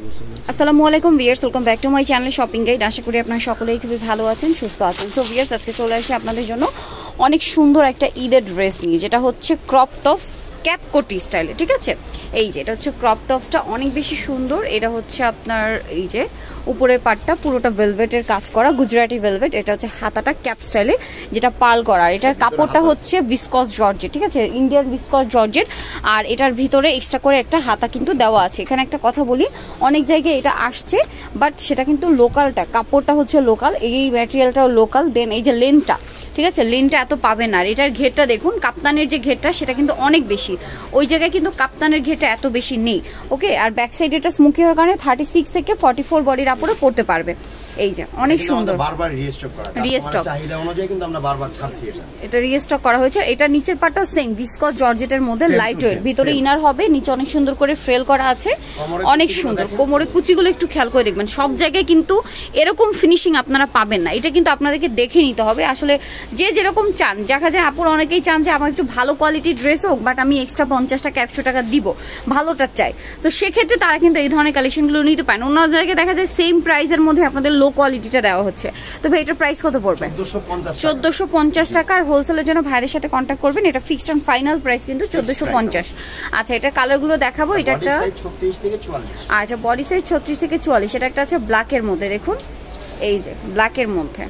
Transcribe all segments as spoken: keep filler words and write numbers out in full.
আসসালামু আলাইকুম viewers, welcome back to my channel shopping guide. আশা করি আপনারা সকলেই খুবই ভালো আছেন, সুস্থ আছেন। সো ভিউয়ার্স, আজকে চলে আসি আপনাদের জন্য অনেক সুন্দর একটা ঈদের ড্রেস নিয়ে, যেটা হচ্ছে ক্রপ টপস ক্যাপ কোটি স্টাইলে। ঠিক আছে, এই যে এটা হচ্ছে ক্রপ টপসটা অনেক বেশি সুন্দর। এটা হচ্ছে আপনার এই যে উপরের পার্টটা পুরোটা ভেলভেটের কাজ করা, গুজরাটি ভেলভেট। এটা হচ্ছে হাতাটা ক্যাপ স্টাইলে, যেটা পাল করা। এটার কাপড়টা হচ্ছে ভিসকস জর্জেট, ঠিক আছে, ইন্ডিয়ান ভিসকস জর্জেট। আর এটার ভিতরে এক্সট্রা করে একটা হাতা কিন্তু দেওয়া আছে। এখানে একটা কথা বলি, অনেক জায়গায় এটা আসছে, বাট সেটা কিন্তু লোকালটা, কাপড়টা হচ্ছে লোকাল, এই ম্যাটেরিয়ালটাও লোকাল। দেন এই যে লেনটা, ঠিক আছে, লেনটা এত পাবেন না। আর এটার ঘেরটা দেখুন, কাপ্তানের যে ঘেরটা সেটা কিন্তু অনেক বেশি, ওই জায়গায় কিন্তু কাপ্তানের ঘেরটা এত বেশি নেই। ওকে, আর ব্যাক সাইড এটা স্মোকি হওয়ার কারণে থার্টি সিক্স থেকে ফর্টি ফোর বডির আপুরে পড়তে পারবে। এই যে অনেক সুন্দর, বারবার রিস্টক করা, রিস্টক চাহিদা অনুযায়ী কিন্তু আমরা বারবার ছাড়ছি। এটা এটা রিস্টক করা হয়েছে। এটা নিচের পার্টটা সেম ভিসকস জর্জেটের মধ্যে লাইট ওয়েট, ভিতরে ইনার হবে, নিচে অনেক সুন্দর করে ফ্রেল করা আছে, অনেক সুন্দর। কোমরে কুচিগুলো একটু খেয়াল করে দেখবেন, সব জায়গায় কিন্তু এরকম ফিনিশিং আপনারা পাবেন না। এটা কিন্তু আপনাদেরকে দেখে নিতে হবে। আসলে যে যেরকম চান, দেখা যায় আপুর অনেকেই চান যে আমার একটু ভালো কোয়ালিটির ড্রেস হোক, বাট আমি এক্সট্রা পঞ্চাশ টাকা একশো টাকা দিব, ভালোটা চাই। তো সেক্ষেত্রে তারা কিন্তু এই ধরনের কালেকশনগুলো নিতে পারেন। অন্য জায়গায় দেখা যায় সেম প্রাইসের মধ্যে আপনাদের লো কোয়ালিটিটা দেওয়া হচ্ছে। তো ভাই এটার প্রাইস কত পড়বে? চোদ্দোশো পঞ্চাশ টাকা। আর হোলসেলের জন্য ভাইদের সাথে কন্ট্যাক্ট করবেন। এটা ফিক্সড অ্যান্ড ফাইনাল প্রাইস কিন্তু চোদ্দোশো পঞ্চাশ। আচ্ছা, এটা কালারগুলো দেখাবো। এটা একটা আচ্ছা বডি সাইজ ছত্রিশ থেকে চুয়াল্লিশ। এটা একটা আছে ব্ল্যাকের মধ্যে, দেখুন এই যে ব্ল্যাকের মধ্যে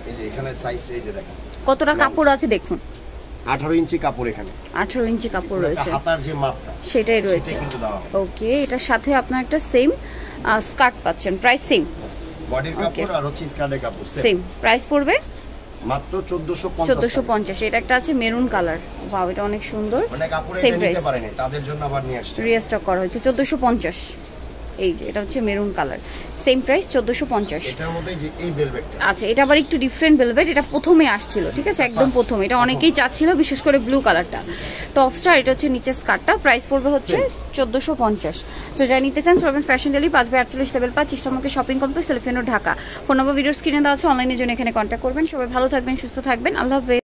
কতটা কাপড় আছে দেখুন, আঠারো ইঞ্চি কাপড়, এখানে আঠারো ইঞ্চি কাপড় রয়েছে, হাতার যে মাপটা সেটাই রয়েছে। ওকে, এটার সাথে আপনার একটা সেম স্কার্ট পাচ্ছেন, প্রাইস সেম, বডির কাপড় আর হচ্ছে স্কার্টের কাপড় সেম। প্রাইস পড়বে মাত্র চোদ্দোশো পঞ্চাশ। এটা একটা আছে মেরুন কালার, ওয়াও এটা অনেক সুন্দর, মানে কাপড় সেম এটা প্রাইস, নিতে পারেন, তাদের জন্য আবার নিয়ে আসছে, রিস্টক করা হয়েছে চোদ্দোশো পঞ্চাশ। এই যে এটা হচ্ছে মেরুন কালার, সেম প্রাইস চোদ্দোশো পঞ্চাশ। এটার মধ্যে যে এই ভেলভেটটা, আচ্ছা এটা আবার একটু ডিফারেন্ট ভেলভেট, এটা প্রথমে আসছিল, ঠিক আছে, একদম প্রথম। এটা অনেকেই চাচ্ছিল, বিশেষ করে ব্লু কালারটা টপসটা। এটা হচ্ছে নিচের স্কার্টটা, প্রাইস পড়বে হচ্ছে চোদ্দোশো পঞ্চাশ। সো যারা নিতে চান চলবেন ফ্যাশন ডেলি, পাঁচ বাই আটচল্লিশ লেভেল পাঁচ, ইস্টামকে shopping complex, elephant road, Dhaka. Phone number ভিডিওর স্ক্রিনে দেওয়া আছে, অনলাইনের জন্য এখানে কন্ট্যাক্ট করবেন। সবাই ভালো থাকবেন, সুস্থ থাকবেন, আল্লাহ হাফেজ।